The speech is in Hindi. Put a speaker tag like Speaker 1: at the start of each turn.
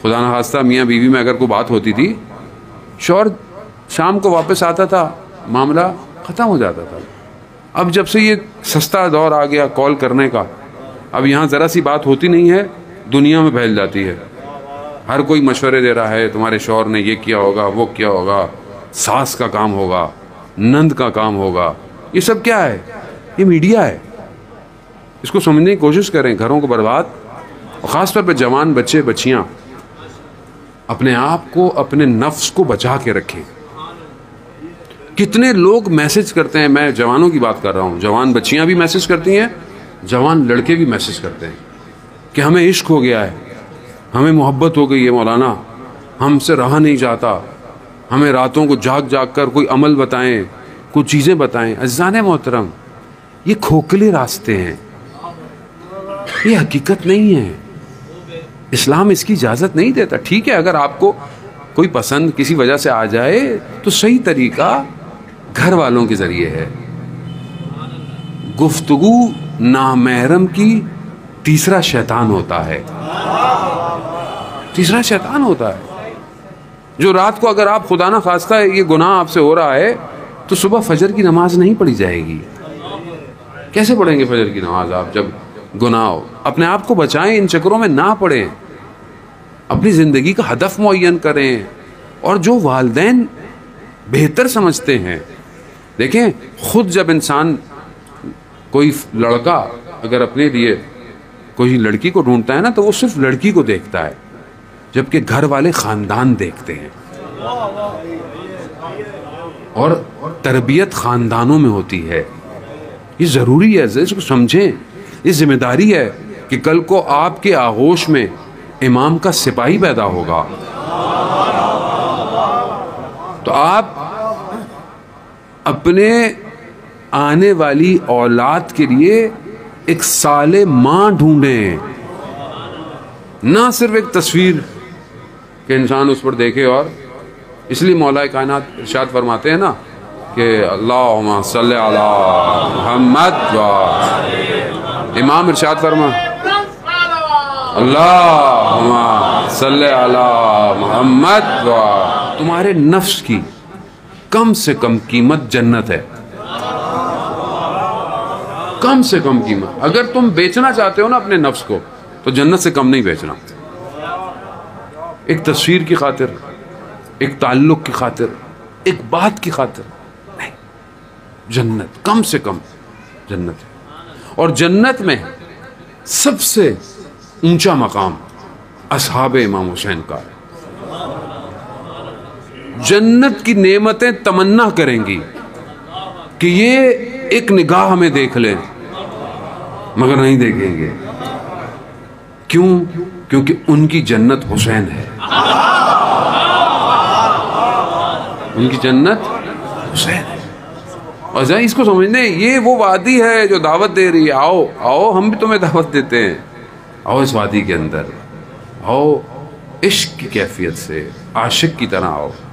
Speaker 1: खुदा न खास्ता मियाँ बीवी में अगर कोई बात होती थी, शौहर शाम को वापस आता था, मामला ख़त्म हो जाता था। अब जब से ये सस्ता दौर आ गया कॉल करने का, अब यहाँ ज़रा सी बात होती नहीं है, दुनिया में फैल जाती है। हर कोई मशवरे दे रहा है, तुम्हारे शौहर ने ये किया होगा, वो किया होगा, सास का काम होगा, नंद का काम होगा। ये सब क्या है? ये मीडिया है। इसको समझने की कोशिश करें। घरों को बर्बाद, और ख़ास तौर पर जवान बच्चे बच्चियाँ अपने आप को, अपने नफ्स को बचा के रखें। कितने लोग मैसेज करते हैं, मैं जवानों की बात कर रहा हूँ, जवान बच्चियाँ भी मैसेज करती हैं, जवान लड़के भी मैसेज करते हैं कि हमें इश्क हो गया है, हमें मोहब्बत हो गई है मौलाना, हमसे रहा नहीं जाता, हमें रातों को जाग जाग कर कोई अमल बताएं, कुछ चीज़ें बताएं। अज़ान मोहतरम, ये खोखले रास्ते हैं, ये हकीकत नहीं है। इस्लाम इसकी इजाज़त नहीं देता। ठीक है, अगर आपको कोई पसंद किसी वजह से आ जाए तो सही तरीका घर वालों के ज़रिए है। गुफ्तगू नामहरम की तीसरा शैतान होता है, तीसरा शैतान होता है। जो रात को अगर आप खुदा ना खास्ता ये गुनाह आपसे हो रहा है तो सुबह फजर की नमाज नहीं पढ़ी जाएगी। कैसे पढ़ेंगे फजर की नमाज आप जब गुनाह हो? अपने आप को बचाएं, इन चक्करों में ना पड़ें, अपनी ज़िंदगी का हदफ मुअय्यन करें। और जो वालिदैन बेहतर समझते हैं, देखें खुद जब इंसान, कोई लड़का अगर अपने लिए कोई लड़की को ढूंढता है ना, तो वो सिर्फ लड़की को देखता है, जबकि घर वाले ख़ानदान देखते हैं। और तरबियत ख़ानदानों में होती है। ये ज़रूरी है, इसको समझें। ये जिम्मेदारी है कि कल को आपके आगोश में इमाम का सिपाही पैदा होगा, तो आप अपने आने वाली औलाद के लिए एक साले माँ ढूंढें, ना सिर्फ एक तस्वीर के इंसान उस पर देखे। और इसलिए मौला कायनात इरशाद फरमाते हैं ना कि अल्लाहुम्मा सल्ली अला मुहम्मद व इमाम इरशाद फरमा अल्लाहुम्मा सल्ली अला मुहम्मद व तुम्हारे नफ्स की कम से कम कीमत जन्नत है, कम से कम कीमत। अगर तुम बेचना चाहते हो ना अपने नफ्स को, तो जन्नत से कम नहीं बेचना। एक तस्वीर की खातिर, एक ताल्लुक की खातिर, एक बात की खातिर नहीं, जन्नत कम से कम जन्नत है। और जन्नत में सबसे ऊंचा मकाम असहाबे इमाम हुसैन का है। जन्नत की नेमतें तमन्ना करेंगी कि ये एक निगाह हमें देख लें, मगर नहीं देखेंगे। क्यों? क्योंकि उनकी जन्नत हुसैन है, उनकी जन्नत हुसैन है। और जरा इसको समझने, ये वो वादी है जो दावत दे रही है, आओ आओ हम भी तुम्हें दावत देते हैं, आओ इस वादी के अंदर आओ, इश्क की कैफियत से आशिक की तरह आओ।